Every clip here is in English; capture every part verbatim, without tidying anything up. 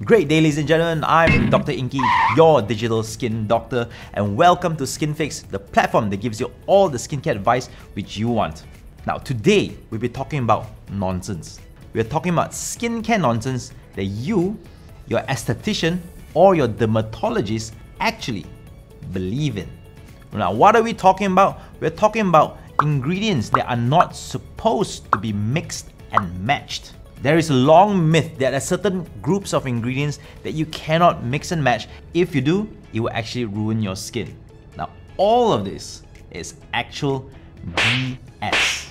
Great day, ladies and gentlemen. I'm Doctor Ingky, your digital skin doctor, and welcome to Skin Fix, the platform that gives you all the skincare advice which you want. Now, today we'll be talking about nonsense. We're talking about skincare nonsense that you, your esthetician, or your dermatologist actually believe in. Now, what are we talking about? We're talking about ingredients that are not supposed to be mixed and matched. There is a long myth that there are certain groups of ingredients that you cannot mix and match. If you do, it will actually ruin your skin. Now, all of this is actual B S.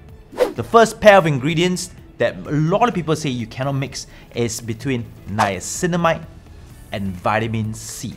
The first pair of ingredients that a lot of people say you cannot mix is between niacinamide and vitamin C.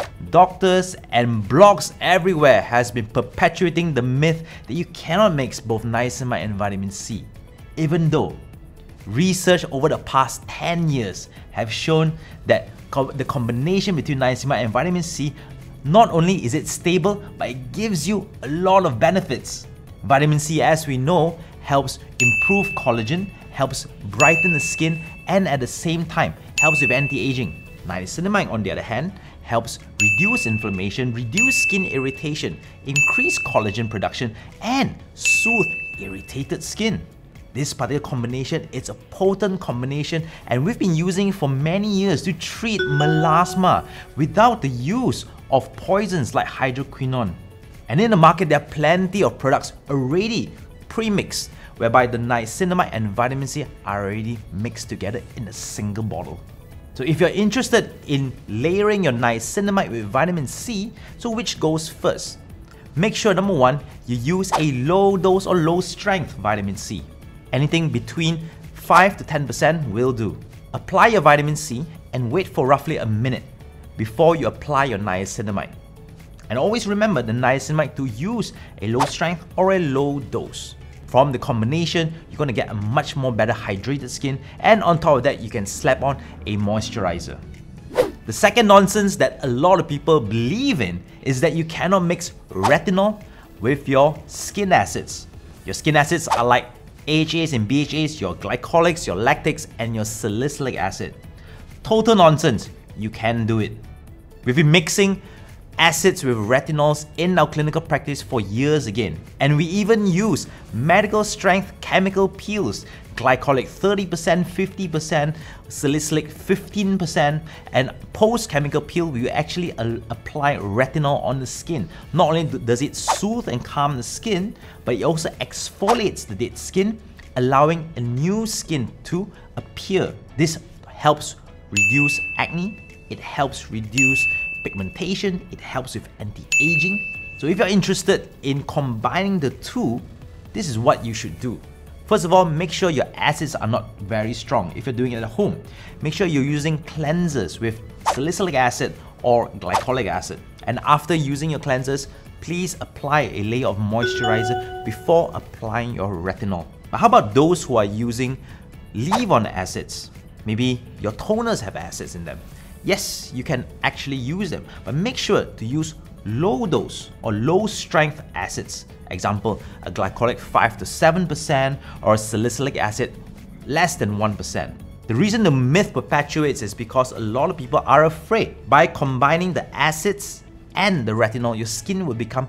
Doctors and blogs everywhere has been perpetuating the myth that you cannot mix both niacinamide and vitamin C, even though research over the past ten years have shown that co the combination between niacinamide and vitamin C, not only is it stable, but it gives you a lot of benefits. Vitamin C, as we know, helps improve collagen, helps brighten the skin, and at the same time helps with anti-aging. Niacinamide, on the other hand, helps reduce inflammation, reduce skin irritation, increase collagen production, and soothe irritated skin. This particular combination is a potent combination, and we've been using it for many years to treat melasma without the use of poisons like hydroquinone. And in the market, there are plenty of products already pre-mixed, whereby the niacinamide and vitamin C are already mixed together in a single bottle. So if you're interested in layering your niacinamide with vitamin C, so which goes first? Make sure, number one, you use a low dose or low strength vitamin C. Anything between five to ten percent will do. Apply your vitamin C and wait for roughly a minute before you apply your niacinamide. And always remember the niacinamide to use a low strength or a low dose. From the combination, you're going to get a much more better hydrated skin, and on top of that, you can slap on a moisturizer. The second nonsense that a lot of people believe in is that you cannot mix retinol with your skin acids. Your skin acids are like A H As and B H As, your glycolics, your lactics, and your salicylic acid. Total nonsense. You can do it. We've been mixing acids with retinols in our clinical practice for years again. And we even use medical strength chemical peels, glycolic thirty percent, fifty percent, salicylic fifteen percent, and post-chemical peel we actually uh, apply retinol on the skin. Not only does it soothe and calm the skin, but it also exfoliates the dead skin, allowing a new skin to appear. This helps reduce acne, it helps reduce pigmentation, it helps with anti-aging. So if you're interested in combining the two, this is what you should do. First of all, make sure your acids are not very strong. If you're doing it at home, make sure you're using cleansers with salicylic acid or glycolic acid. And after using your cleansers, please apply a layer of moisturizer before applying your retinol. But how about those who are using leave-on acids? Maybe your toners have acids in them. Yes, you can actually use them, but make sure to use low dose or low strength acids. Example, a glycolic five to seven percent or a salicylic acid less than one percent. The reason the myth perpetuates is because a lot of people are afraid by combining the acids and the retinol, your skin will become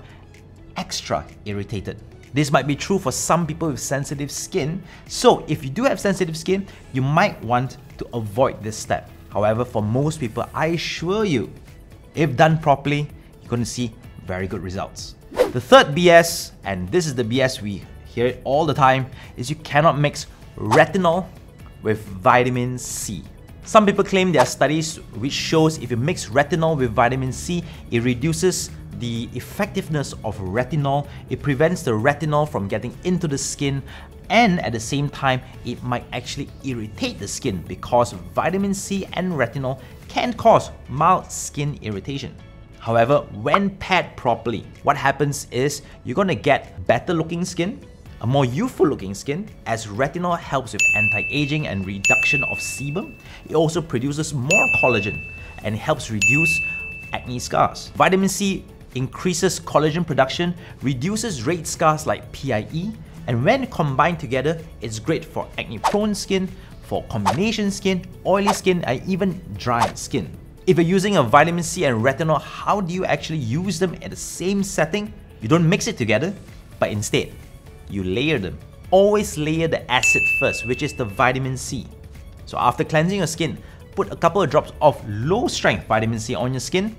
extra irritated. This might be true for some people with sensitive skin, so if you do have sensitive skin, you might want to avoid this step. However, for most people, I assure you, if done properly, you're going to see very good results. The third B S, and this is the B S we hear it all the time, is you cannot mix retinol with vitamin C. Some people claim there are studies which shows if you mix retinol with vitamin C, it reduces the effectiveness of retinol, it prevents the retinol from getting into the skin, and at the same time, it might actually irritate the skin because vitamin C and retinol can cause mild skin irritation. However, when paired properly, what happens is you're going to get better looking skin, a more youthful looking skin, as retinol helps with anti-aging and reduction of sebum. It also produces more collagen and helps reduce acne scars. Vitamin C increases collagen production, reduces red scars like P I E, and when combined together, it's great for acne-prone skin, for combination skin, oily skin, and even dry skin. If you're using a vitamin C and retinol, how do you actually use them at the same setting? You don't mix it together, but instead, you layer them. Always layer the acid first, which is the vitamin C. So after cleansing your skin, put a couple of drops of low-strength vitamin C on your skin,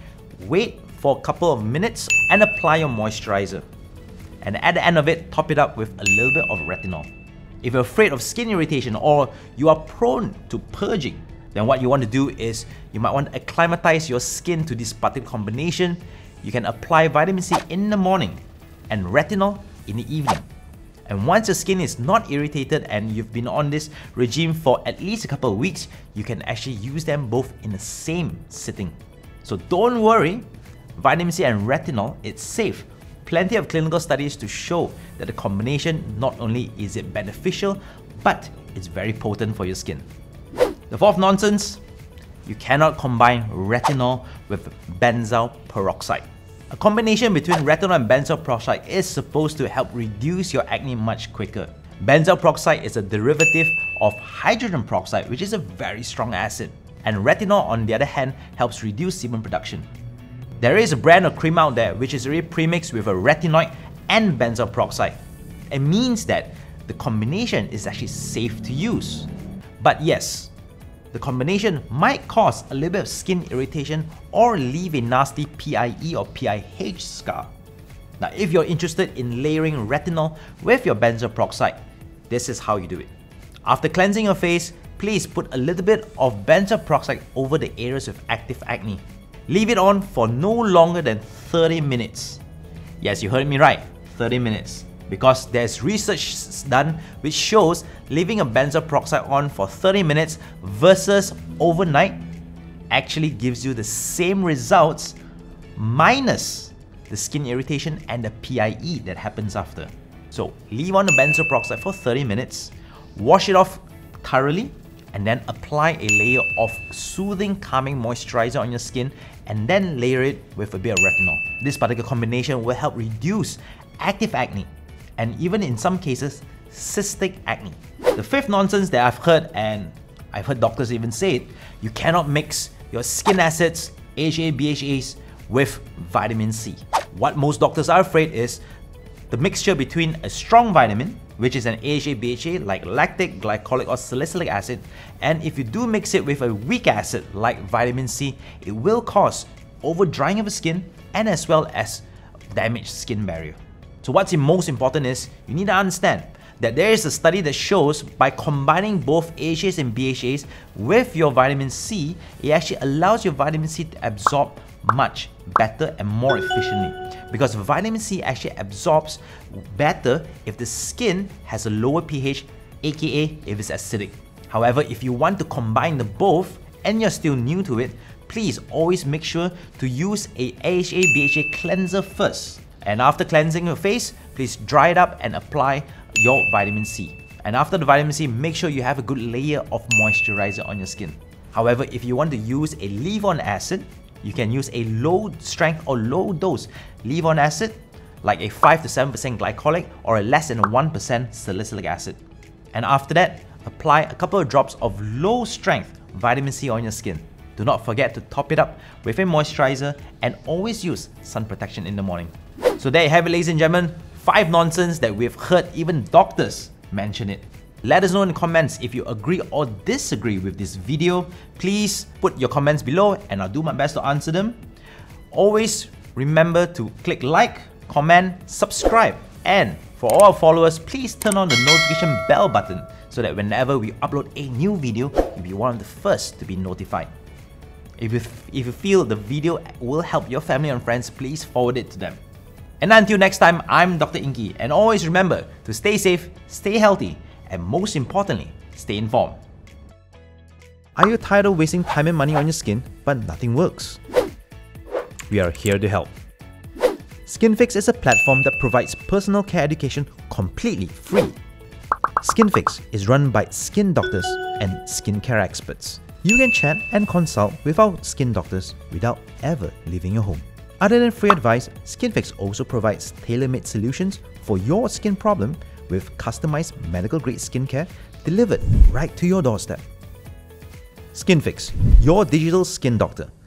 wait for a couple of minutes, and apply your moisturizer. And at the end of it, top it up with a little bit of retinol. If you're afraid of skin irritation or you are prone to purging, then what you want to do is you might want to acclimatize your skin to this particular combination. You can apply vitamin C in the morning and retinol in the evening. And once your skin is not irritated and you've been on this regime for at least a couple of weeks, you can actually use them both in the same sitting. So don't worry, vitamin C and retinol, it's safe. Plenty of clinical studies to show that the combination, not only is it beneficial, but it's very potent for your skin. The fourth nonsense, you cannot combine retinol with benzyl peroxide. A combination between retinol and benzyl peroxide is supposed to help reduce your acne much quicker. Benzyl peroxide is a derivative of hydrogen peroxide, which is a very strong acid. And retinol, on the other hand, helps reduce sebum production. There is a brand of cream out there which is already premixed with a retinoid and benzyl peroxide. It means that the combination is actually safe to use. But yes, the combination might cause a little bit of skin irritation or leave a nasty P I E or P I H scar. Now, if you're interested in layering retinol with your benzyl peroxide, this is how you do it. After cleansing your face, please put a little bit of benzyl peroxide over the areas with active acne. Leave it on for no longer than thirty minutes. Yes, you heard me right, thirty minutes. Because there's research done which shows leaving a benzyl peroxide on for thirty minutes versus overnight actually gives you the same results minus the skin irritation and the P I E that happens after. So leave on the benzyl peroxide for thirty minutes, wash it off thoroughly, and then apply a layer of soothing, calming moisturizer on your skin, and then layer it with a bit of retinol. This particular combination will help reduce active acne, and even in some cases, cystic acne. The fifth nonsense that I've heard, and I've heard doctors even say it, you cannot mix your skin acids, A H A, B H As, with vitamin C. What most doctors are afraid is the mixture between a strong vitamin, which is an A H A, B H A like lactic, glycolic or salicylic acid, and if you do mix it with a weak acid like vitamin C, it will cause over drying of the skin and as well as damaged skin barrier. So what's most important is you need to understand that there is a study that shows by combining both A H As and B H As with your vitamin C, it actually allows your vitamin C to absorb much better and more efficiently, because vitamin C actually absorbs better if the skin has a lower pH, aka if it's acidic. However, if you want to combine the both and you're still new to it, please always make sure to use a A H A B H A cleanser first. And after cleansing your face, please dry it up and apply your vitamin C. And after the vitamin C, make sure you have a good layer of moisturizer on your skin. However, if you want to use a leave-on acid, you can use a low strength or low dose leave-on acid like a five to seven percent glycolic or a less than one percent salicylic acid. And after that, apply a couple of drops of low strength vitamin C on your skin. Do not forget to top it up with a moisturizer and always use sun protection in the morning. So there you have it, ladies and gentlemen, five nonsense that we've heard even doctors mention it. Let us know in the comments if you agree or disagree with this video. Please put your comments below and I'll do my best to answer them. Always remember to click like, comment, subscribe, and for all our followers, please turn on the notification bell button so that whenever we upload a new video, you'll be one of the first to be notified. If you, if you feel the video will help your family and friends, please forward it to them. And until next time, I'm Doctor Ingky, and always remember to stay safe, stay healthy, and most importantly, stay informed. Are you tired of wasting time and money on your skin, but nothing works? We are here to help. SkinFix is a platform that provides personal care education completely free. SkinFix is run by skin doctors and skincare experts. You can chat and consult with our skin doctors without ever leaving your home. Other than free advice, SkinFix also provides tailor-made solutions for your skin problem with customized medical-grade skincare delivered right to your doorstep. SkinFix, your digital skin doctor.